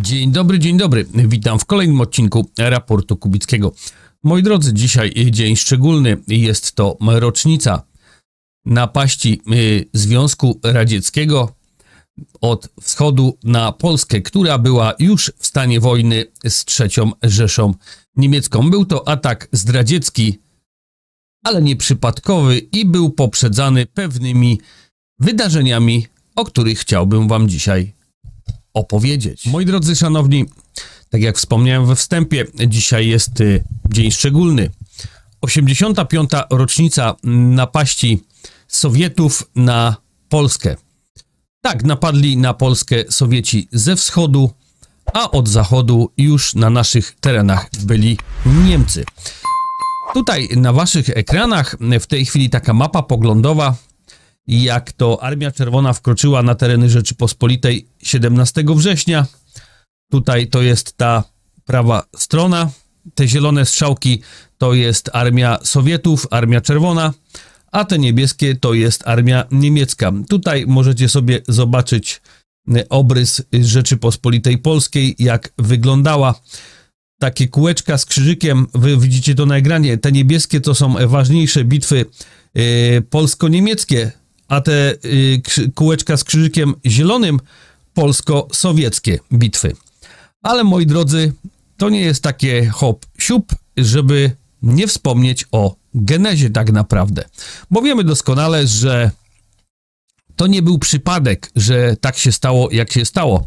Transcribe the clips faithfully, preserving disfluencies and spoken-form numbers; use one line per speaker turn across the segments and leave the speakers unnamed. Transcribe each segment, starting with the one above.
Dzień dobry, dzień dobry. Witam w kolejnym odcinku Raportu Kubickiego. Moi drodzy, dzisiaj dzień szczególny. Jest to rocznica napaści Związku Radzieckiego od wschodu na Polskę, która była już w stanie wojny z trzecią Rzeszą Niemiecką. Był to atak zdradziecki, ale nieprzypadkowy i był poprzedzany pewnymi wydarzeniami, o których chciałbym wam dzisiaj opowiedzieć. Moi drodzy, szanowni, tak jak wspomniałem we wstępie, dzisiaj jest y, dzień szczególny. osiemdziesiąta piąta rocznica napaści Sowietów na Polskę. Tak, napadli na Polskę Sowieci ze wschodu, a od zachodu już na naszych terenach byli Niemcy. Tutaj na waszych ekranach w tej chwili taka mapa poglądowa, jak to Armia Czerwona wkroczyła na tereny Rzeczypospolitej siedemnastego września. Tutaj to jest ta prawa strona. Te zielone strzałki to jest Armia Sowietów, Armia Czerwona, a te niebieskie to jest Armia Niemiecka. Tutaj możecie sobie zobaczyć obrys Rzeczypospolitej Polskiej, jak wyglądała. Takie kółeczka z krzyżykiem, wy widzicie to na ekranie. Te niebieskie to są ważniejsze bitwy yy, polsko-niemieckie, a te yy, kółeczka z krzyżykiem zielonym polsko-sowieckie bitwy. Ale moi drodzy, to nie jest takie hop siup, żeby nie wspomnieć o genezie tak naprawdę. Bo wiemy doskonale, że to nie był przypadek, że tak się stało, jak się stało.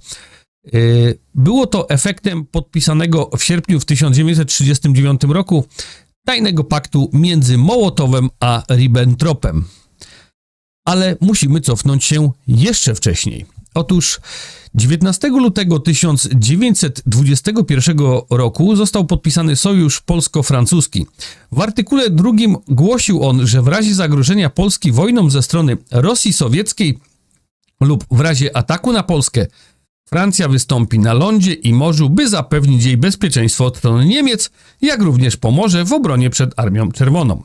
Było to efektem podpisanego w sierpniu w tysiąc dziewięćset trzydziestym dziewiątym roku tajnego paktu między Mołotowem a Ribbentropem. Ale musimy cofnąć się jeszcze wcześniej. Otóż dziewiętnastego lutego tysiąc dziewięćset dwudziestego pierwszego roku został podpisany sojusz polsko-francuski. W artykule drugim głosił on, że w razie zagrożenia Polski wojną ze strony Rosji Sowieckiej lub w razie ataku na Polskę Francja wystąpi na lądzie i morzu, by zapewnić jej bezpieczeństwo od strony Niemiec, jak również pomoże w obronie przed Armią Czerwoną.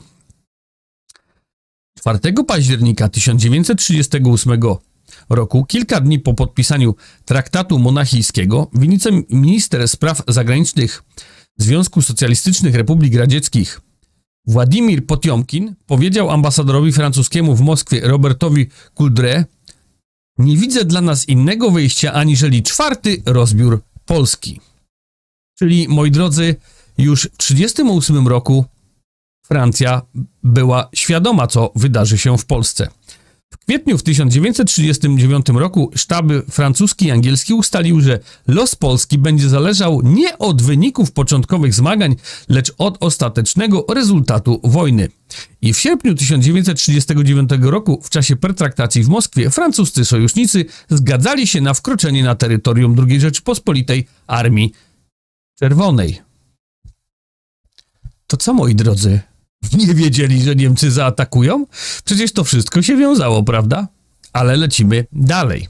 czwartego października tysiąc dziewięćset trzydziestego ósmego roku, kilka dni po podpisaniu traktatu monachijskiego, wiceminister spraw zagranicznych Związku Socjalistycznych Republik Radzieckich Władimir Potiomkin powiedział ambasadorowi francuskiemu w Moskwie Robertowi Coudray: nie widzę dla nas innego wyjścia aniżeli czwarty rozbiór Polski. Czyli, moi drodzy, już w tysiąc dziewięćset trzydziestym ósmym roku Francja była świadoma, co wydarzy się w Polsce. W kwietniu w tysiąc dziewięćset trzydziestym dziewiątym roku sztaby francuski i angielski ustalił, że los Polski będzie zależał nie od wyników początkowych zmagań, lecz od ostatecznego rezultatu wojny. I w sierpniu tysiąc dziewięćset trzydziestego dziewiątego roku, w czasie pertraktacji w Moskwie, francuscy sojusznicy zgadzali się na wkroczenie na terytorium drugiej Rzeczypospolitej Armii Czerwonej. To co, moi drodzy? Nie wiedzieli, że Niemcy zaatakują? Przecież to wszystko się wiązało, prawda? Ale lecimy dalej.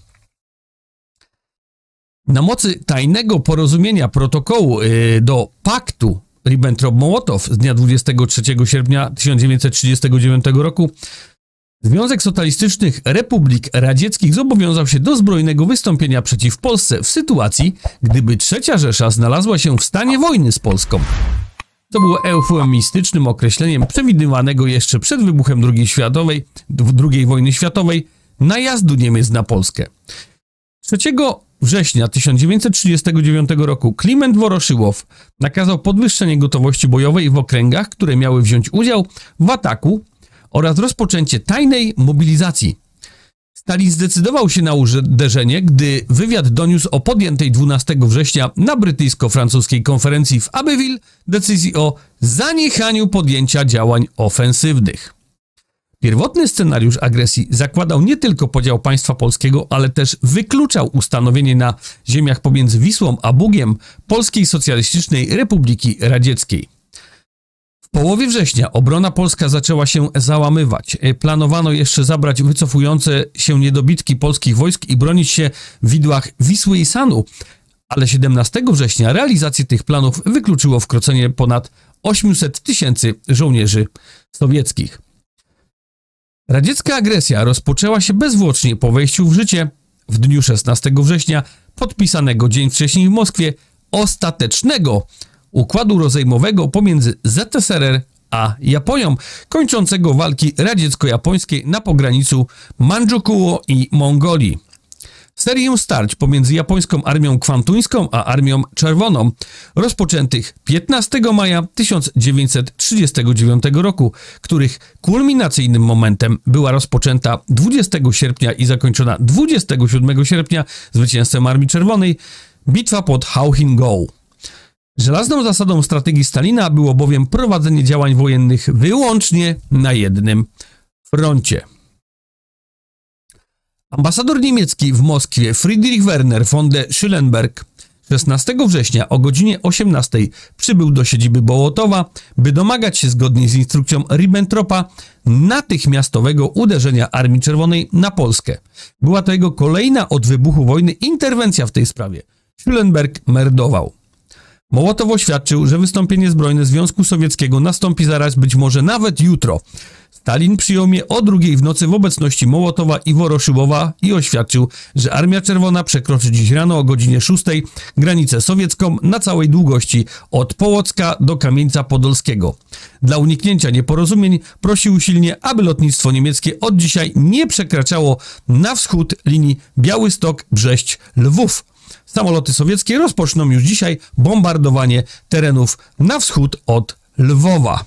Na mocy tajnego porozumienia protokołu yy, do paktu Ribbentrop-Mołotow z dnia dwudziestego trzeciego sierpnia tysiąc dziewięćset trzydziestego dziewiątego roku Związek Socjalistycznych Republik Radzieckich zobowiązał się do zbrojnego wystąpienia przeciw Polsce w sytuacji, gdyby trzecia Rzesza znalazła się w stanie wojny z Polską. To było eufemistycznym określeniem przewidywanego jeszcze przed wybuchem drugiej światowej, drugiej wojny światowej najazdu Niemiec na Polskę. trzeciego września tysiąc dziewięćset trzydziestego dziewiątego roku Kliment Woroszyłow nakazał podwyższenie gotowości bojowej w okręgach, które miały wziąć udział w ataku oraz rozpoczęcie tajnej mobilizacji. Stalin zdecydował się na uderzenie, gdy wywiad doniósł o podjętej dwunastego września na brytyjsko-francuskiej konferencji w Abbeville decyzji o zaniechaniu podjęcia działań ofensywnych. Pierwotny scenariusz agresji zakładał nie tylko podział państwa polskiego, ale też wykluczał ustanowienie na ziemiach pomiędzy Wisłą a Bugiem Polskiej Socjalistycznej Republiki Radzieckiej. W połowie września obrona polska zaczęła się załamywać. Planowano jeszcze zabrać wycofujące się niedobitki polskich wojsk i bronić się w widłach Wisły i Sanu, ale siedemnastego września realizację tych planów wykluczyło wkroczenie ponad osiemset tysięcy żołnierzy sowieckich. Radziecka agresja rozpoczęła się bezzwłocznie po wejściu w życie w dniu szesnastego września podpisanego dzień wcześniej w Moskwie ostatecznego układu rozejmowego pomiędzy Z S R R a Japonią, kończącego walki radziecko-japońskie na pograniczu Mandżukuo i Mongolii. Serię starć pomiędzy japońską armią kwantuńską a armią czerwoną, rozpoczętych piętnastego maja tysiąc dziewięćset trzydziestego dziewiątego roku, których kulminacyjnym momentem była rozpoczęta dwudziestego sierpnia i zakończona dwudziestego siódmego sierpnia zwycięstwem Armii Czerwonej, bitwa pod Hałhin-Go. Żelazną zasadą strategii Stalina było bowiem prowadzenie działań wojennych wyłącznie na jednym froncie. Ambasador niemiecki w Moskwie Friedrich Werner von der Schellenberg szesnastego września o godzinie osiemnastej przybył do siedziby Bołotowa, by domagać się zgodnie z instrukcją Ribbentropa natychmiastowego uderzenia Armii Czerwonej na Polskę. Była to jego kolejna od wybuchu wojny interwencja w tej sprawie. Schellenberg meldował. Mołotow oświadczył, że wystąpienie zbrojne Związku Sowieckiego nastąpi zaraz, być może nawet jutro. Stalin przyjął mnie o drugiej w nocy w obecności Mołotowa i Woroszyłowa i oświadczył, że Armia Czerwona przekroczy dziś rano o godzinie szóstej granicę sowiecką na całej długości od Połocka do Kamieńca Podolskiego. Dla uniknięcia nieporozumień prosił usilnie, aby lotnictwo niemieckie od dzisiaj nie przekraczało na wschód linii Białystok-Brześć-Lwów. Samoloty sowieckie rozpoczną już dzisiaj bombardowanie terenów na wschód od Lwowa.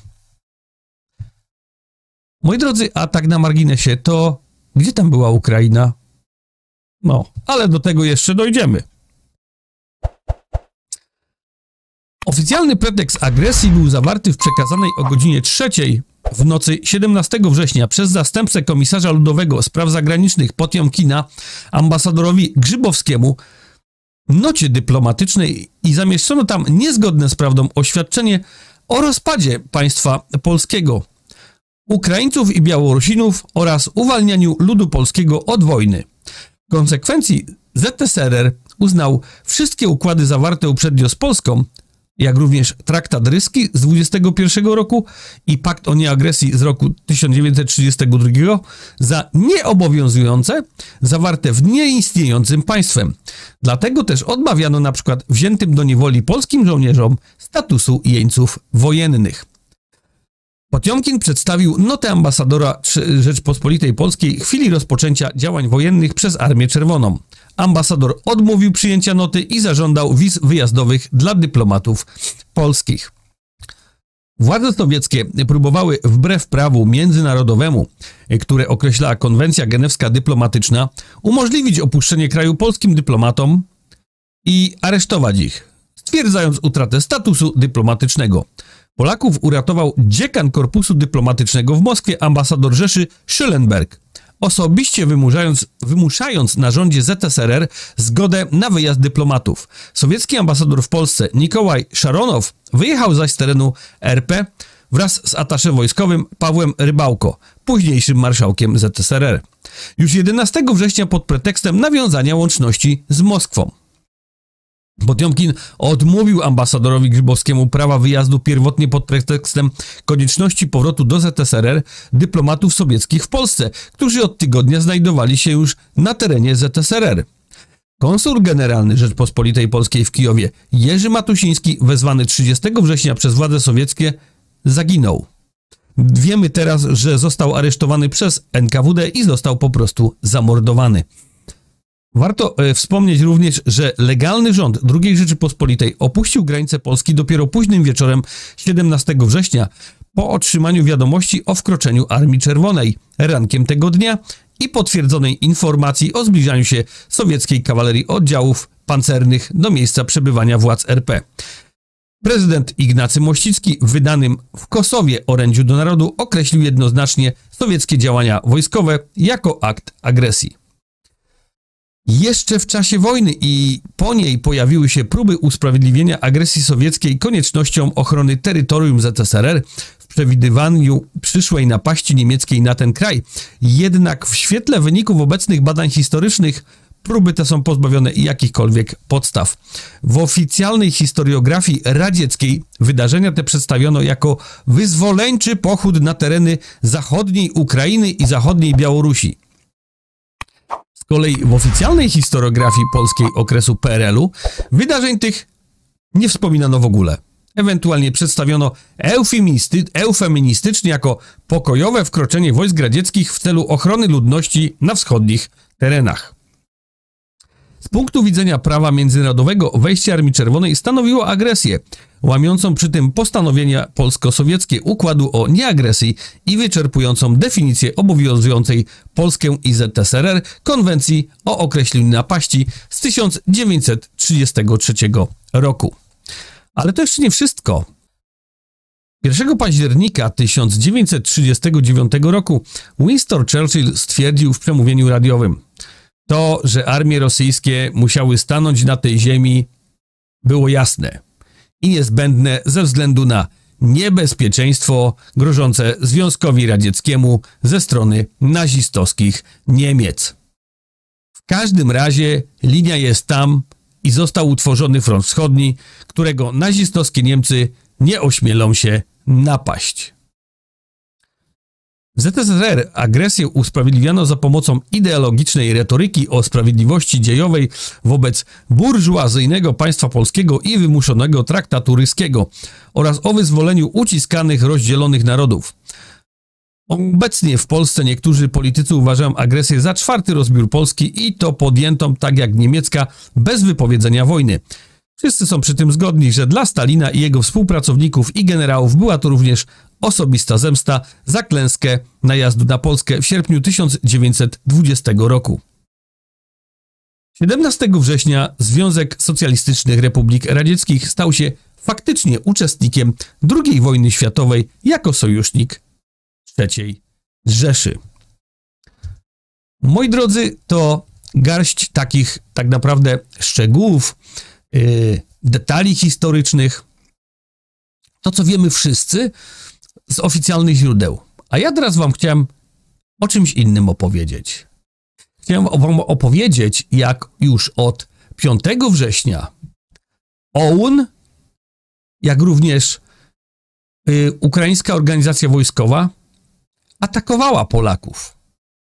Moi drodzy, a tak na marginesie, to gdzie tam była Ukraina? No, ale do tego jeszcze dojdziemy. Oficjalny pretekst agresji był zawarty w przekazanej o godzinie trzeciej w nocy siedemnastego września przez zastępcę komisarza ludowego spraw zagranicznych Potiomkina ambasadorowi Grzybowskiemu nocie dyplomatycznej i zamieszczono tam niezgodne z prawdą oświadczenie o rozpadzie państwa polskiego, Ukraińców i Białorusinów oraz uwalnianiu ludu polskiego od wojny. W konsekwencji Z S R R uznał wszystkie układy zawarte uprzednio z Polską, jak również traktat ryski z dwudziestego pierwszego roku i pakt o nieagresji z roku tysiąc dziewięćset trzydziestego drugiego za nieobowiązujące, zawarte w nieistniejącym państwem. Dlatego też odmawiano na przykład wziętym do niewoli polskim żołnierzom statusu jeńców wojennych. Potiomkin przedstawił notę ambasadora Rzeczpospolitej Polskiej w chwili rozpoczęcia działań wojennych przez Armię Czerwoną. Ambasador odmówił przyjęcia noty i zażądał wiz wyjazdowych dla dyplomatów polskich. Władze sowieckie próbowały wbrew prawu międzynarodowemu, które określała konwencja genewska dyplomatyczna, umożliwić opuszczenie kraju polskim dyplomatom i aresztować ich, stwierdzając utratę statusu dyplomatycznego. Polaków uratował dziekan Korpusu Dyplomatycznego w Moskwie, ambasador Rzeszy Schellenberg, osobiście wymuszając, wymuszając na rządzie Z S R R zgodę na wyjazd dyplomatów. Sowiecki ambasador w Polsce Nikołaj Szaronow wyjechał zaś z terenu R P wraz z atasze wojskowym Pawłem Rybałko, późniejszym marszałkiem Z S R R. Już jedenastego września pod pretekstem nawiązania łączności z Moskwą. Potiomkin odmówił ambasadorowi Grzybowskiemu prawa wyjazdu pierwotnie pod pretekstem konieczności powrotu do Z S R R dyplomatów sowieckich w Polsce, którzy od tygodnia znajdowali się już na terenie Z S R R. Konsul generalny Rzeczpospolitej Polskiej w Kijowie Jerzy Matusiński, wezwany trzydziestego września przez władze sowieckie, zaginął. Wiemy teraz, że został aresztowany przez N K W D i został po prostu zamordowany. Warto e, wspomnieć również, że legalny rząd drugiej Rzeczypospolitej opuścił granice Polski dopiero późnym wieczorem siedemnastego września po otrzymaniu wiadomości o wkroczeniu Armii Czerwonej rankiem tego dnia i potwierdzonej informacji o zbliżaniu się sowieckiej kawalerii oddziałów pancernych do miejsca przebywania władz R P. Prezydent Ignacy Mościcki w wydanym w Kosowie orędziu do narodu określił jednoznacznie sowieckie działania wojskowe jako akt agresji. Jeszcze w czasie wojny i po niej pojawiły się próby usprawiedliwienia agresji sowieckiej koniecznością ochrony terytorium Z S R R w przewidywaniu przyszłej napaści niemieckiej na ten kraj. Jednak w świetle wyników obecnych badań historycznych próby te są pozbawione jakichkolwiek podstaw. W oficjalnej historiografii radzieckiej wydarzenia te przedstawiono jako wyzwoleńczy pochód na tereny zachodniej Ukrainy i zachodniej Białorusi. kolei w oficjalnej historiografii polskiej okresu P R L-u wydarzeń tych nie wspominano w ogóle. Ewentualnie przedstawiono eufemisty, eufeministycznie jako pokojowe wkroczenie wojsk radzieckich w celu ochrony ludności na wschodnich terenach. Z punktu widzenia prawa międzynarodowego wejście Armii Czerwonej stanowiło agresję, łamiącą przy tym postanowienia polsko-sowieckie układu o nieagresji i wyczerpującą definicję obowiązującej Polskę i Z S R R konwencji o określeniu napaści z tysiąc dziewięćset trzydziestego trzeciego roku. Ale to jeszcze nie wszystko. pierwszego października tysiąc dziewięćset trzydziestego dziewiątego roku Winston Churchill stwierdził w przemówieniu radiowym: to, że armie rosyjskie musiały stanąć na tej ziemi, było jasne i niezbędne ze względu na niebezpieczeństwo grożące Związkowi Radzieckiemu ze strony nazistowskich Niemiec. W każdym razie linia jest tam i został utworzony front wschodni, którego nazistowskie Niemcy nie ośmielą się napaść. W Z S R R agresję usprawiedliwiano za pomocą ideologicznej retoryki o sprawiedliwości dziejowej wobec burżuazyjnego państwa polskiego i wymuszonego traktatu ryskiego oraz o wyzwoleniu uciskanych, rozdzielonych narodów. Obecnie w Polsce niektórzy politycy uważają agresję za czwarty rozbiór Polski i to podjętą, tak jak niemiecka, bez wypowiedzenia wojny. Wszyscy są przy tym zgodni, że dla Stalina i jego współpracowników i generałów była to również osobista zemsta za klęskę najazdu na Polskę w sierpniu tysiąc dziewięćset dwudziestego roku. siedemnastego września Związek Socjalistycznych Republik Radzieckich stał się faktycznie uczestnikiem drugiej wojny światowej jako sojusznik trzeciej Rzeszy. Moi drodzy, to garść takich tak naprawdę szczegółów, yy, detali historycznych, to co wiemy wszyscy z oficjalnych źródeł. A ja teraz wam chciałem o czymś innym opowiedzieć. Chciałem wam opowiedzieć, jak już od piątego września O U N, jak również yy, Ukraińska Organizacja Wojskowa atakowała Polaków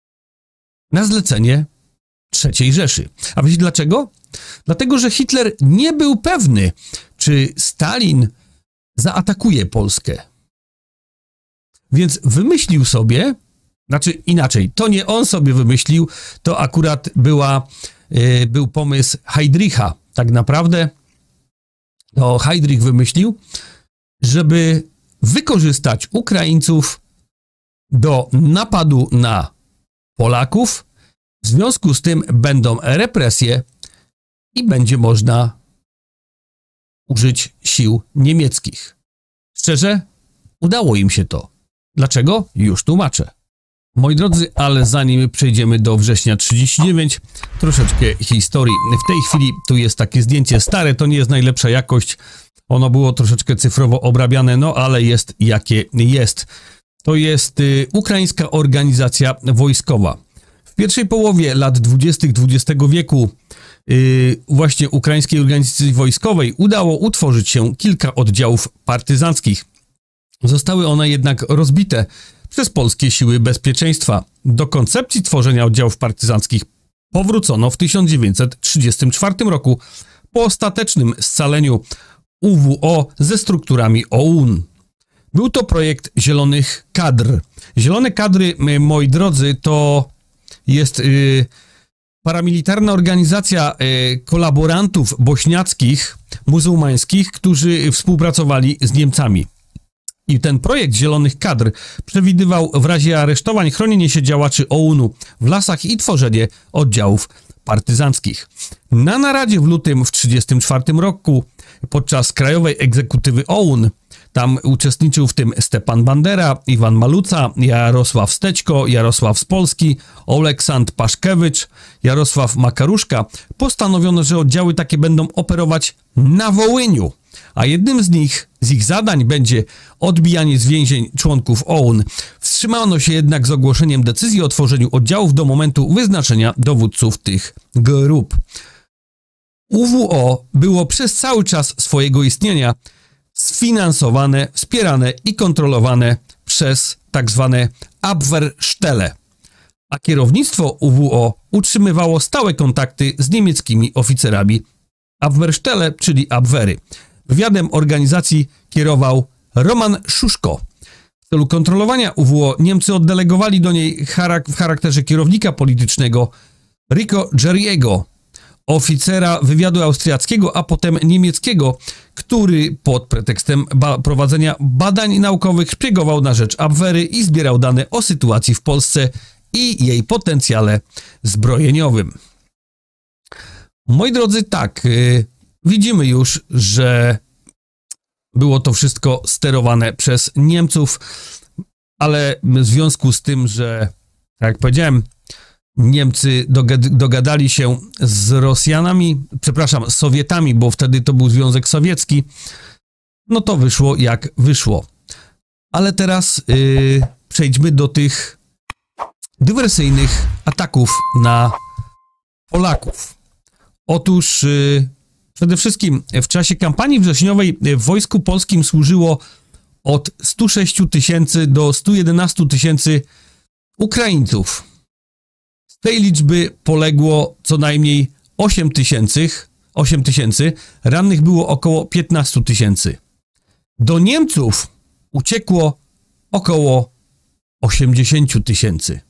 na zlecenie trzeciej Rzeszy. A wiecie dlaczego? Dlatego, że Hitler nie był pewny, czy Stalin zaatakuje Polskę. Więc wymyślił sobie, znaczy inaczej, to nie on sobie wymyślił, to akurat była, yy, był pomysł Heydricha. Tak naprawdę to Heydrich wymyślił, żeby wykorzystać Ukraińców do napadu na Polaków. W związku z tym będą represje i będzie można użyć sił niemieckich. Szczerze, udało im się to. Dlaczego? Już tłumaczę. Moi drodzy, ale zanim przejdziemy do września trzydziestego dziewiątego, troszeczkę historii. W tej chwili tu jest takie zdjęcie stare, to nie jest najlepsza jakość. Ono było troszeczkę cyfrowo obrabiane, no ale jest jakie jest. To jest y, Ukraińska Organizacja Wojskowa. W pierwszej połowie lat dwudziestych dwudziestego wieku y, właśnie Ukraińskiej Organizacji Wojskowej udało utworzyć się kilka oddziałów partyzanckich. Zostały one jednak rozbite przez polskie siły bezpieczeństwa. Do koncepcji tworzenia oddziałów partyzanckich powrócono w tysiąc dziewięćset trzydziestym czwartym roku po ostatecznym scaleniu U W O ze strukturami O U N. Był to projekt Zielonych Kadr. Zielone Kadry, moi drodzy, to jest y, paramilitarna organizacja y, kolaborantów bośniackich, muzułmańskich, którzy współpracowali z Niemcami. I ten projekt Zielonych Kadr przewidywał w razie aresztowań chronienie się działaczy O U N-u w lasach i tworzenie oddziałów partyzanckich. Na naradzie w lutym w tysiąc dziewięćset trzydziestym czwartym roku podczas Krajowej Egzekutywy O U N tam uczestniczył w tym Stepan Bandera, Iwan Maluca, Jarosław Stećko, Jarosław Spolski, Oleksandr Paszkiewicz, Jarosław Makaruszka. Postanowiono, że oddziały takie będą operować na Wołyniu, a jednym z nich, z ich zadań będzie odbijanie z więzień członków O U N. Wstrzymano się jednak z ogłoszeniem decyzji o tworzeniu oddziałów do momentu wyznaczenia dowódców tych grup. U W O było przez cały czas swojego istnienia sfinansowane, wspierane i kontrolowane przez tak zwane Abwehrstelle. a kierownictwo U W O utrzymywało stałe kontakty z niemieckimi oficerami Abwehrstelle, czyli Abwehry. Wywiadem organizacji kierował Roman Szuszko. W celu kontrolowania U W O Niemcy oddelegowali do niej charak- w charakterze kierownika politycznego Rico Geriego, oficera wywiadu austriackiego, a potem niemieckiego, który pod pretekstem ba- prowadzenia badań naukowych szpiegował na rzecz Abwehry i zbierał dane o sytuacji w Polsce i jej potencjale zbrojeniowym. Moi drodzy, tak, yy, widzimy już, że było to wszystko sterowane przez Niemców, ale w związku z tym, że, tak jak powiedziałem, Niemcy dogad- dogadali się z Rosjanami, przepraszam, z Sowietami, bo wtedy to był Związek Sowiecki, no to wyszło jak wyszło. Ale teraz yy, przejdźmy do tych dywersyjnych ataków na Polaków. Otóż yy, przede wszystkim w czasie kampanii wrześniowej w Wojsku Polskim służyło od stu sześciu tysięcy do stu jedenastu tysięcy Ukraińców. Z tej liczby poległo co najmniej osiem tysięcy, osiem tysięcy, rannych było około piętnaście tysięcy. Do Niemców uciekło około osiemdziesiąt tysięcy.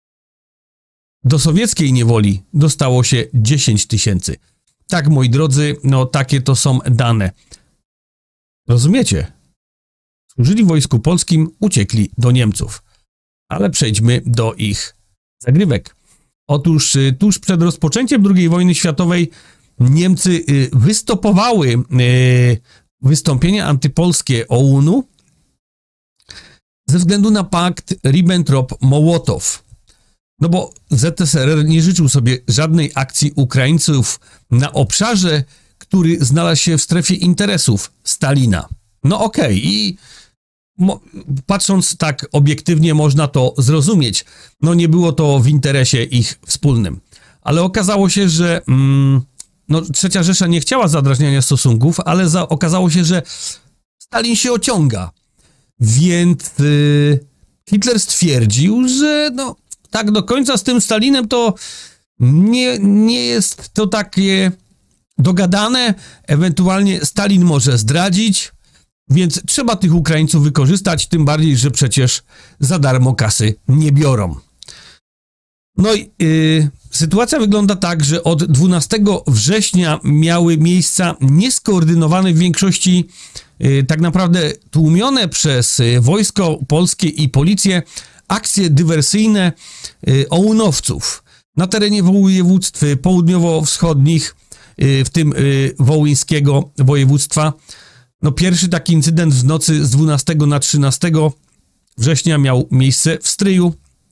Do sowieckiej niewoli dostało się dziesięć tysięcy. Tak, moi drodzy, no takie to są dane. Rozumiecie? Służyli w Wojsku Polskim, uciekli do Niemców. Ale przejdźmy do ich zagrywek. Otóż tuż przed rozpoczęciem drugiej wojny światowej Niemcy wystopowały wystąpienie antypolskie O U N-u ze względu na pakt Ribbentrop-Mołotow. No bo Z S R R nie życzył sobie żadnej akcji Ukraińców na obszarze, który znalazł się w strefie interesów Stalina. No okej, okay. I mo- patrząc tak obiektywnie można to zrozumieć. No nie było to w interesie ich wspólnym. Ale okazało się, że mm, no, Trzecia Rzesza nie chciała zadrażniania stosunków, ale za- okazało się, że Stalin się ociąga. Więc yy, Hitler stwierdził, że no tak do końca z tym Stalinem to nie, nie jest to takie dogadane, ewentualnie Stalin może zdradzić, więc trzeba tych Ukraińców wykorzystać, tym bardziej, że przecież za darmo kasy nie biorą. No i yy, sytuacja wygląda tak, że od dwunastego września miały miejsca nieskoordynowane w większości yy, tak naprawdę tłumione przez yy, Wojsko Polskie i Policję akcje dywersyjne yy, O U N-owców na terenie województw południowo-wschodnich, yy, w tym yy, wołyńskiego województwa. No pierwszy taki incydent w nocy z dwunastego na trzynastego września miał miejsce w Stryju,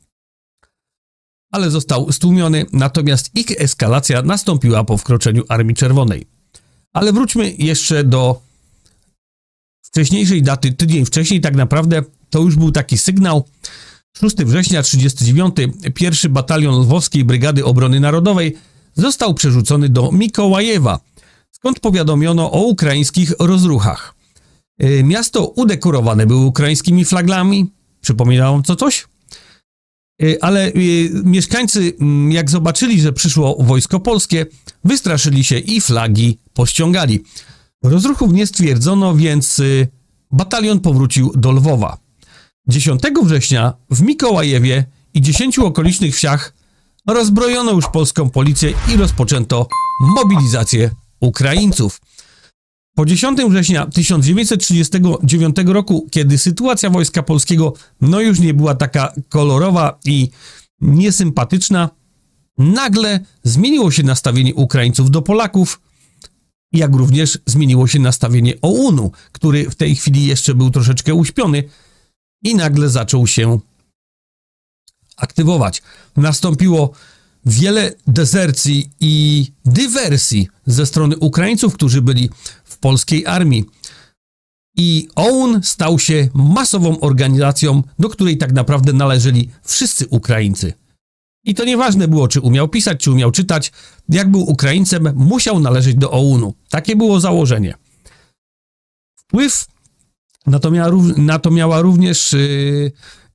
ale został stłumiony, natomiast ich eskalacja nastąpiła po wkroczeniu Armii Czerwonej. Ale wróćmy jeszcze do wcześniejszej daty, tydzień wcześniej tak naprawdę to już był taki sygnał. szóstego września trzydziestego dziewiątego pierwszy Batalion Lwowskiej Brygady Obrony Narodowej został przerzucony do Mikołajewa, skąd powiadomiono o ukraińskich rozruchach. Miasto udekorowane było ukraińskimi flagami, przypominało co coś? Ale mieszkańcy, jak zobaczyli, że przyszło wojsko polskie, wystraszyli się i flagi pościągali. Rozruchów nie stwierdzono, więc batalion powrócił do Lwowa. dziesiątego września w Mikołajewie i dziesięciu okolicznych wsiach rozbrojono już polską policję i rozpoczęto mobilizację Ukraińców. Po dziesiątego września tysiąc dziewięćset trzydziestego dziewiątego roku, kiedy sytuacja Wojska Polskiego no już nie była taka kolorowa i niesympatyczna, nagle zmieniło się nastawienie Ukraińców do Polaków, jak również zmieniło się nastawienie O U N-u, który w tej chwili jeszcze był troszeczkę uśpiony i nagle zaczął się aktywować. Nastąpiło wiele dezercji i dywersji ze strony Ukraińców, którzy byli w polskiej armii. I O U N stał się masową organizacją, do której tak naprawdę należeli wszyscy Ukraińcy. I to nieważne było, czy umiał pisać, czy umiał czytać. Jak był Ukraińcem, musiał należeć do O U N-u. Takie było założenie. Wpływ na to miała, na to miała również yy,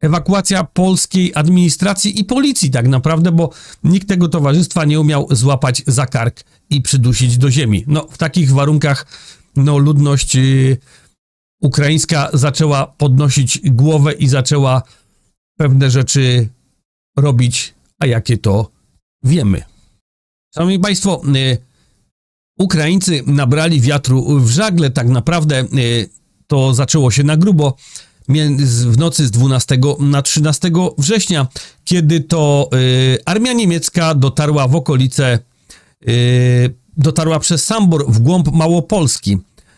ewakuacja polskiej administracji i policji tak naprawdę, bo nikt tego towarzystwa nie umiał złapać za kark i przydusić do ziemi. No, w takich warunkach no, ludność yy, ukraińska zaczęła podnosić głowę i zaczęła pewne rzeczy robić, a jakie to wiemy. Szanowni Państwo, yy, Ukraińcy nabrali wiatru w żagle, tak naprawdę yy, to zaczęło się na grubo w nocy z dwunastego na trzynastego września, kiedy to y, armia niemiecka dotarła w okolice, y, dotarła przez Sambor w głąb Małopolski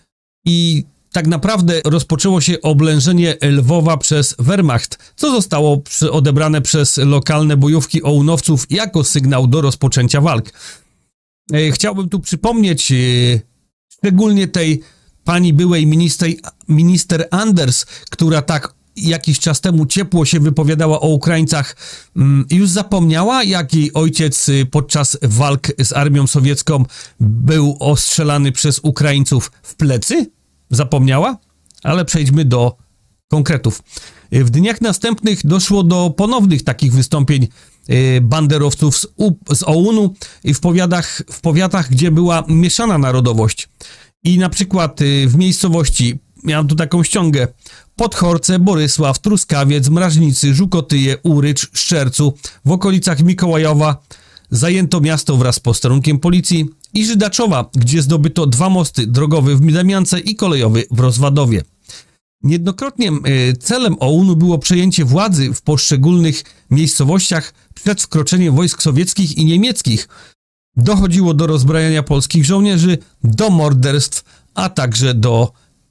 i tak naprawdę rozpoczęło się oblężenie Lwowa przez Wehrmacht, co zostało przy, odebrane przez lokalne bojówki ounowców jako sygnał do rozpoczęcia walk. Y, chciałbym tu przypomnieć y, szczególnie tej pani byłej minister, minister Anders, która tak jakiś czas temu ciepło się wypowiadała o Ukraińcach, już zapomniała, jak jej ojciec podczas walk z armią sowiecką był ostrzelany przez Ukraińców w plecy? Zapomniała? Ale przejdźmy do konkretów. W dniach następnych doszło do ponownych takich wystąpień banderowców z, z O U N-u w powiatach, w powiatach, gdzie była mieszana narodowość. I na przykład w miejscowości, miałem tu taką ściągę, Podchorce, Borysław, Truskawiec, Mrażnicy, Żukotyje, Urycz, Szczercu, w okolicach Mikołajowa zajęto miasto wraz z posterunkiem policji i Żydaczowa, gdzie zdobyto dwa mosty, drogowy w Damiance i kolejowy w Rozwadowie. Niejednokrotnie celem O U N-u było przejęcie władzy w poszczególnych miejscowościach przed wkroczeniem wojsk sowieckich i niemieckich. Dochodziło do rozbrajania polskich żołnierzy, do morderstw, a także do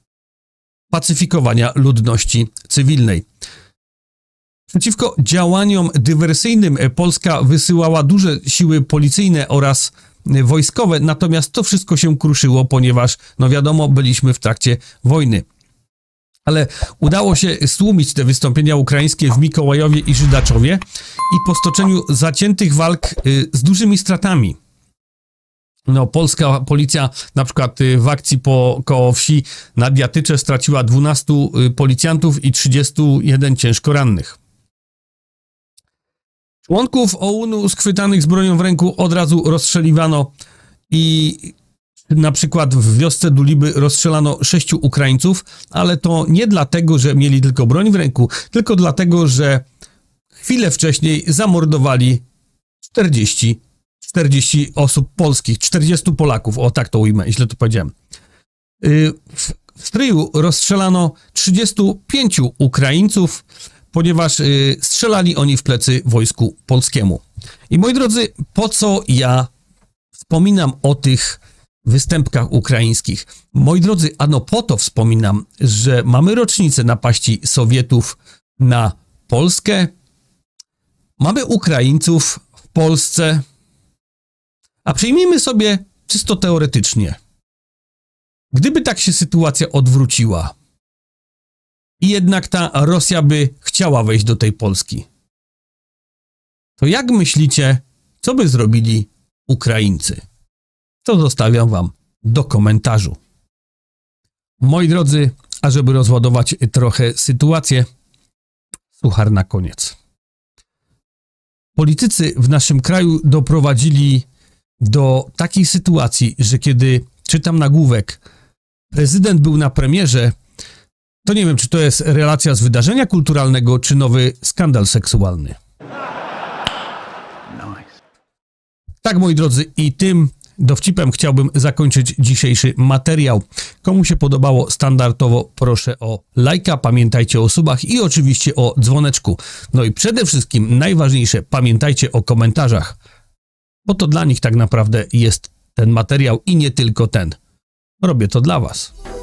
pacyfikowania ludności cywilnej. Przeciwko działaniom dywersyjnym Polska wysyłała duże siły policyjne oraz wojskowe, natomiast to wszystko się kruszyło, ponieważ, no wiadomo, byliśmy w trakcie wojny. Ale udało się stłumić te wystąpienia ukraińskie w Mikołajowie i Żydaczowie i po stoczeniu zaciętych walk z dużymi stratami. No, polska policja na przykład w akcji po, koło wsi na Diatycze straciła dwunastu policjantów i trzydziestu jeden ciężko rannych. Członków O U N-u schwytanych z bronią w ręku od razu rozstrzeliwano i na przykład w wiosce Duliby rozstrzelano sześciu Ukraińców, ale to nie dlatego, że mieli tylko broń w ręku, tylko dlatego, że chwilę wcześniej zamordowali czterdzieści czterdzieści osób polskich, czterdziestu Polaków, o tak to ujmę, źle to powiedziałem. W stryju rozstrzelano trzydziestu pięciu Ukraińców, ponieważ strzelali oni w plecy wojsku polskiemu. I moi drodzy, po co ja wspominam o tych występkach ukraińskich? Moi drodzy, ano po to wspominam, że mamy rocznicę napaści Sowietów na Polskę, mamy Ukraińców w Polsce, a przyjmijmy sobie czysto teoretycznie, gdyby tak się sytuacja odwróciła i jednak ta Rosja by chciała wejść do tej Polski, to jak myślicie, co by zrobili Ukraińcy? To zostawiam wam do komentarzu. Moi drodzy, a żeby rozładować trochę sytuację, suchar na koniec. Politycy w naszym kraju doprowadzili do takiej sytuacji, że kiedy czytam nagłówek prezydent był na premierze, to nie wiem, czy to jest relacja z wydarzenia kulturalnego, czy nowy skandal seksualny. Tak, moi drodzy, i tym dowcipem chciałbym zakończyć dzisiejszy materiał. Komu się podobało, standardowo proszę o lajka, pamiętajcie o subach i oczywiście o dzwoneczku. No i przede wszystkim najważniejsze, pamiętajcie o komentarzach, bo to dla nich tak naprawdę jest ten materiał i nie tylko ten. Robię to dla was.